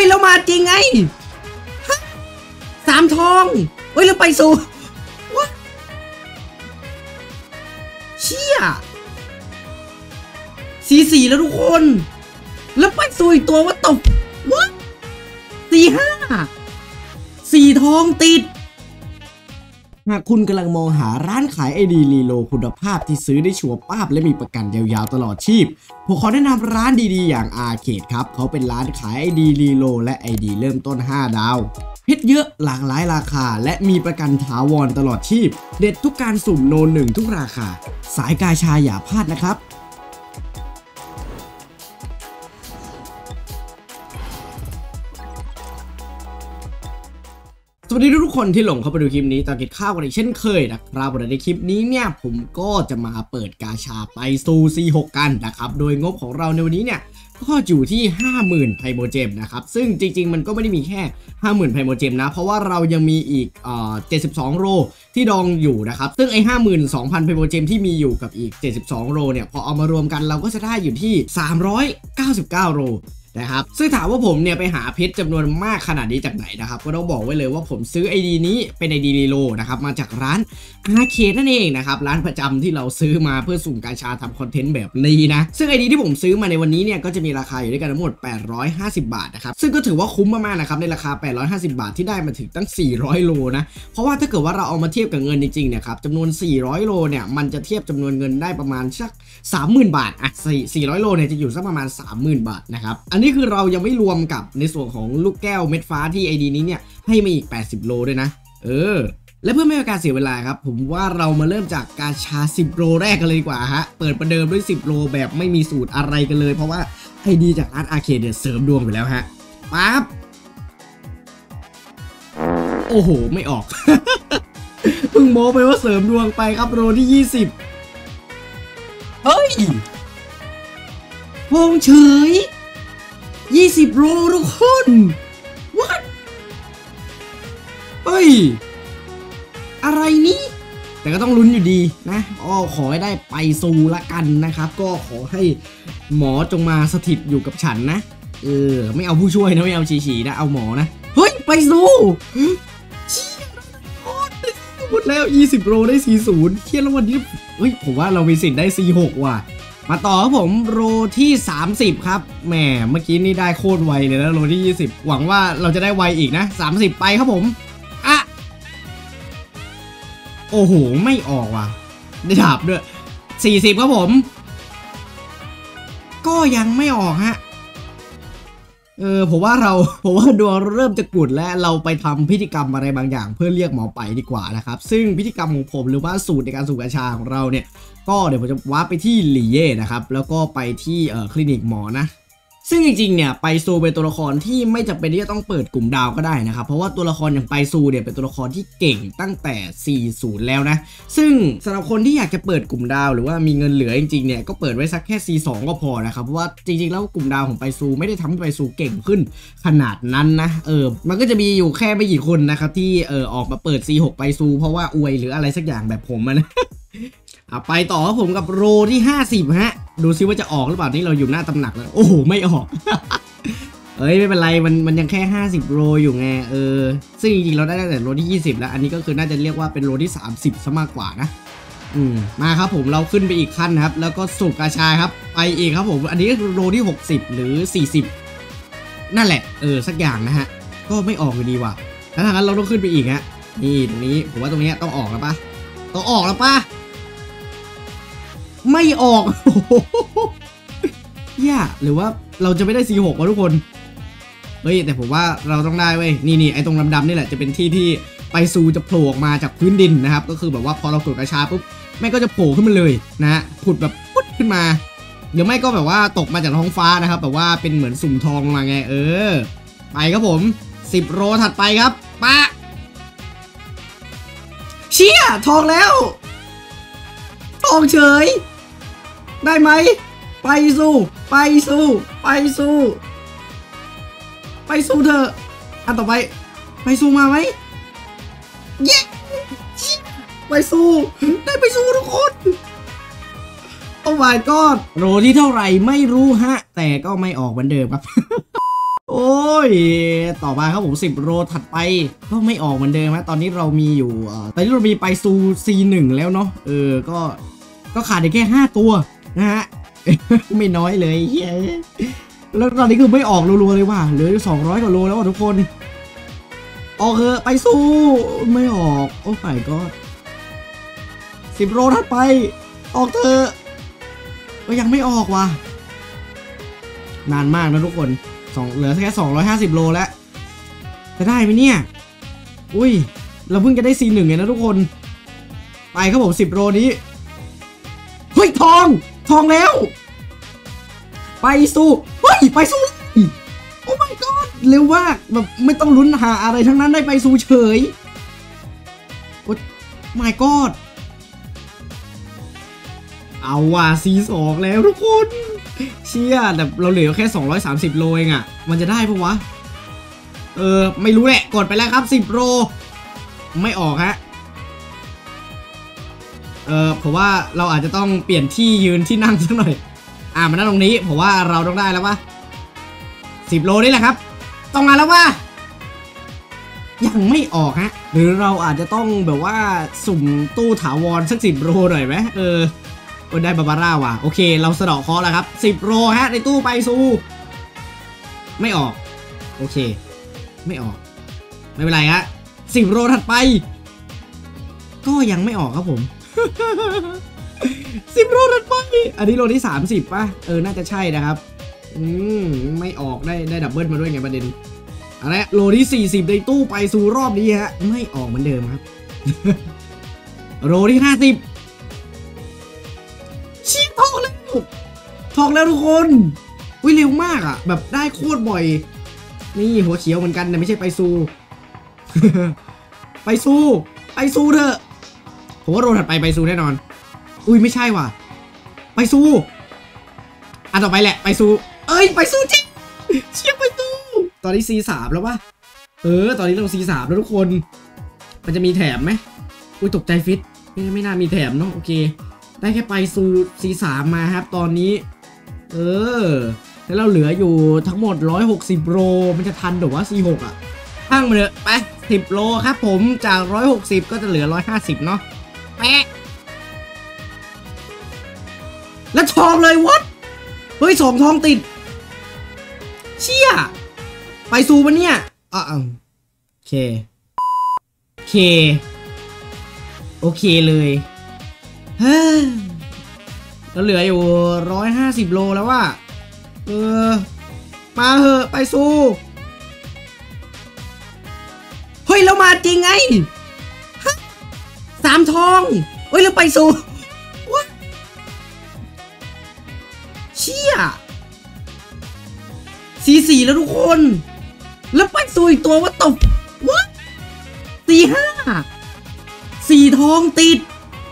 แล้วมาจริงไง3 ทองเฮ้ยแล้วไปสู่วะเชี่ย4-4แล้วทุกคนแล้วไปสู่อีกตัวว่าตบวะ4-5 ทองติดหากคุณกำลังมองหาร้านขายไอดีรีโลคุณภาพที่ซื้อได้ชัวร์ป้าบและมีประกันยาวๆตลอดชีพผมขอแนะนำร้านดีๆอย่างอาร์เคดครับเขาเป็นร้านขายไอดีรีโลและไอดีเริ่มต้น5 ดาวเพชรเยอะหลากหลายราคาและมีประกันถาวรตลอดชีพเด็ดทุกการสุ่มโน1ทุกราคาสายกาชาอย่าพลาดนะครับสวัสดีทุกคนที่หลงเข้าไปดูคลิปนี้ตอนกินข้าวกันอีกเช่นเคยนะครับวันในคลิปนี้เนี่ยผมก็จะมาเปิดกาชาไปสู่ C6 กันนะครับโดยงบของเราในวันนี้เนี่ยก็อยู่ที่ 50,000 ไพโมเจมนะครับซึ่งจริงๆมันก็ไม่ได้มีแค่ 50,000 ไพโมเจมนะเพราะว่าเรายังมีอีก72 โลที่ดองอยู่นะครับซึ่งไอ้ 52,000 ไพโมเจมที่มีอยู่กับอีก72 โลเนี่ยพอเอามารวมกันเราก็จะได้อยู่ที่399 โลนะครับซึ่งถามว่าผมเนี่ยไปหาเพชรจำนวนมากขนาดนี้จากไหนนะครับก็ต้องบอกไว้เลยว่าผมซื้อ ID นี้เป็น ID รีโลนะครับมาจากร้านอาร์เคดนั่นเองนะครับร้านประจำที่เราซื้อมาเพื่อสุ่มกาชาทำคอนเทนต์แบบนี้นะซึ่ง ID ที่ผมซื้อมาในวันนี้เนี่ยก็จะมีราคาอยู่ด้วยกันทั้งหมด850 บาทนะครับซึ่งก็ถือว่าคุ้มมากๆนะครับในราคา850 บาทที่ได้มาถึงตั้ง400 โลนะเพราะว่าถ้าเกิดว่าเราเอามาเทียบกับเงินจริงๆเนี่ยครับจำนวน400 โลเนี่ยมันจะเทียบจำนวนเงินได้ประมาณสัก 30,000 บาทอ่ะ400 โลเนี่ยจะอยู่สักประมาณ 30,000 บาทนะครับนี่คือเรายังไม่รวมกับในส่วนของลูกแก้วเม็ดฟ้าที่ ID นี้เนี่ยให้มาอีก80 โลด้วยนะและเพื่อไม่ให้การเสียเวลาครับผมว่าเรามาเริ่มจากกาชา10 โลแรกกันเลยดีกว่าฮะเปิดประเดิมด้วย10 โลแบบไม่มีสูตรอะไรกันเลยเพราะว่า ID จากร้านอาร์เคดเนี่ยเสริมดวงไปแล้วฮะปั๊บโอ้โหไม่ออก เพิ่งโม้ไปว่าเสริมดวงไปครับโลที่20เฮ้ยพงเฉย20 โลทุกคน What เฮ้ยอะไรนี่แต่ก็ต้องลุ้นอยู่ดีนะขอให้ได้ไปซูละกันนะครับก็ขอให้หมอจงมาสถิตอยู่กับฉันนะไม่เอาผู้ช่วยนะไม่เอาฉีนะเอาหมอนะเฮ้ยไปซูหมดแล้ว20 โลได้40เทียนแล้ววันนี้เฮ้ยผมว่าเรามีสิทธิ์ได้46ว่ะมาต่อครับผมโลที่30ครับแหมเมื่อกี้นี่ได้โคตรไวเลยนะโลที่20หวังว่าเราจะได้ไวอีกนะ30ไปครับผมอ่ะโอ้โหไม่ออกว่ะได้ดาบด้วย40ครับผมก็ยังไม่ออกฮะผมว่าดวงเริ่มจะกุดและเราไปทำพิธีกรรมอะไรบางอย่างเพื่อเรียกหมอไปดีกว่านะครับซึ่งพิธีกรรมของผมหรือว่าสูตรในการสูบกัญชาของเราเนี่ยก็เดี๋ยวผมจะวาร์ปไปที่หลี่เย่นะครับแล้วก็ไปที่คลินิกหมอนะซึ่งจริงๆเนี่ยไปซูเป็นตัวละครที่ไม่จำเป็นที่จะต้องเปิดกลุ่มดาวก็ได้นะครับเพราะว่าตัวละครอย่างไปซูเนี่ยเป็นตัวละครที่เก่งตั้งแต่40แล้วนะซึ่งสำหรับคนที่อยากจะเปิดกลุ่มดาวหรือว่ามีเงินเหลือจริงๆเนี่ยก็เปิดไว้สักแค่ C2 ก็พอนะครับเพราะว่าจริงๆแล้วกลุ่มดาวของไปซูไม่ได้ทำให้ไปซูเก่งขึ้นขนาดนั้นนะมันก็จะมีอยู่แค่ไม่กี่คนนะครับที่ออกมาเปิด C6 ไปซูเพราะว่าอวยหรืออะไรสักอย่างแบบผมนะไปต่อครับผมกับโรที่50ฮะดูซิว่าจะออกหรือเปล่านี่เราอยู่หน้าตำหนักแล้วโอ้โหไม่ออกไม่เป็นไรมันยังแค่50 โลอยู่ไงซึ่งจริงๆเราได้แต่โลที่20แล้วอันนี้ก็คือน่าจะเรียกว่าเป็นโลที่30ซะมากกว่านะมาครับผมเราขึ้นไปอีกขั้นครับแล้วก็สูบกาชาครับไปอีกครับผมอันนี้ก็คือโลที่60หรือ40นั่นแหละสักอย่างนะฮะก็ไม่ออกอยู่ดีว่ะแล้วทางนั้นเราต้องขึ้นไปอีกฮะนี่ตรงนี้ผมว่าตรงนี้ต้องออกแล้วปะต้องออกแล้วปะไม่ออกหรือว่าเราจะไม่ได้ C6 วะทุกคนเฮ้ยแต่ผมว่าเราต้องได้เว้ยนี่ไอ้ตรงดำๆนี่แหละจะเป็นที่ไปซูจะโผล่ออกมาจากพื้นดินนะครับก็คือแบบว่าพอเรากดกระชาปุ๊บแม่ก็จะโผล่ขึ้นมาเลยนะผุดแบบปุ๊บขึ้นมาเดี๋ยวไม่ก็แบบว่าตกมาจากท้องฟ้านะครับแบบว่าเป็นเหมือนสุ่มทองมาไงไปครับผม10 โลถัดไปครับปะเชี่ยทองแล้วทองเฉยได้ไหมไปสู้เถอะอันต่อไปไปสู้มาไหมเย้ไปสู้ได้ไปสู้ทุกคนโอ้ my god โลที่เท่าไหร่ไม่รู้ฮะแต่ก็ไม่ออกเหมือนเดิมครับโอ้ยต่อมาครับผม10โรถัดไปก็ไม่ออกเหมือนเดิมนะตอนนี้เรามีอยู่ตอนนี้เรามีไปซู C1 แล้วเนาะก็ขาดอีกแค่5ตัวนะฮะ ไม่น้อยเลยเฮ้ยแล้วตอนนี้คือไม่ออกรัวๆเลยว่ะเหลือ200กว่าโลแล้วทุกคนออกเถอะไปสู้ไม่ออกโอ้ยก็10โลถัดไปออกเถอะก็ยังไม่ออกว่ะนานมากนะทุกคนเหลือแค่250โลแล้วจะได้ไหมเนี่ยอุ้ยเราเพิ่งจะได้ C1 ไงนะทุกคนไปครับผม10โลนี้เฮ้ยทองแล้วไปสู้เฮ้ยไปสู้โอ้ my god เร็วมากแบบไม่ต้องลุ้นหาอะไรทั้งนั้นได้ไปสู้เฉยโอ้ my god เอาว่ะ C2 แล้วทุกคนเชี่ยแต่เราเหลือแค่230โลเองอะมันจะได้ปะวะไม่รู้แหละกดไปแล้วครับ10โลไม่ออกฮะผมว่าเราอาจจะต้องเปลี่ยนที่ยืนที่นั่งสักหน่อยมานั่งตรงนี้ผมว่าเราต้องได้แล้ววะ10โลนี่แหละครับต้องมาแล้ววะยังไม่ออกฮะหรือเราอาจจะต้องแบบว่าสุ่มตู้ถาวรสัก10โลหน่อยไหมได้บาบาร่าว่ะโอเคเราสะเดาะเคราะห์แล้วครับ10โลฮะในตู้ไปซูไม่ออกโอเคไม่ออกไม่เป็นไรฮะ10โลถัดไปก็ยังไม่ออกครับผม 10โลถัดไปอันนี้โลที่30ป่ะน่าจะใช่นะครับไม่ออกได้ดับเบิลมาด้วยไงประเด็นอะไรโลที่40ในตู้ไปซูรอบนี้ฮะไม่ออกเหมือนเดิมครับ โลที่50ชีทองแล้วทุกคนวิเร็วมากอ่ะแบบได้โคตรบ่อยนี่หัวเขียวเหมือนกันแต่ไม่ใช่ไปซู ไปซูเถอะผมว่าโรถัดไปซูแน่นอนอุ้ยไม่ใช่ว่ะไปซูอันต่อไปแหละไปซูไปซูจริงเชี่ยไปซูตอนนี้ C3 แล้ววะตอนนี้เรา C3 แล้วทุกคนมันจะมีแถมไหมอุ้ยตกใจฟิตไม่น่ามีแถมเนาะโอเคได้แค่ไปซู C3 มาครับตอนนี้แล้วเราเหลืออยู่ทั้งหมด160โลมันจะทันหรือว่า C6 อ่ะตั้งมาเลยไป10โลครับผมจาก160ก็จะเหลือ150เนาะแปะแล้วทองเลยวัดเฮ้ย2ทองติดเชี่ยไปซูปะเนี่ยโอเคโอเคเลยเฮ้ยแล้วเหลืออยู่150โลแล้วว่ะมาเหอะไปซูเฮ้ยแล้วมาจริงไง3ทองเฮ้ยแล้วไปซูวะเชี่ยC4แล้วทุกคนแล้วไปซูอีกตัวว่าตบวะ4 ทองติด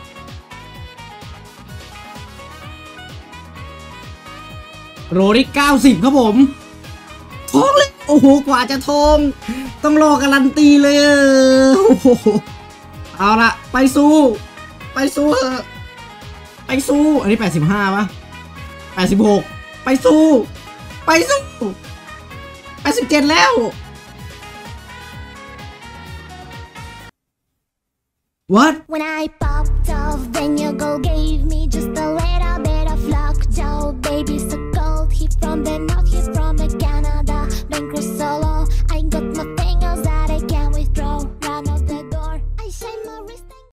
โรที่90ครับผมทองเลยโอ้โหกว่าจะทองต้องรอการันตีเลยโอ้โหเอาละไปซูเถอะไปซูอันนี้85ป่ะ86ไปซู87แล้ว What When I popped off then your girl gave me just a little bit of luck Joe baby so cold he from the north he's from the Canada been cruise solo I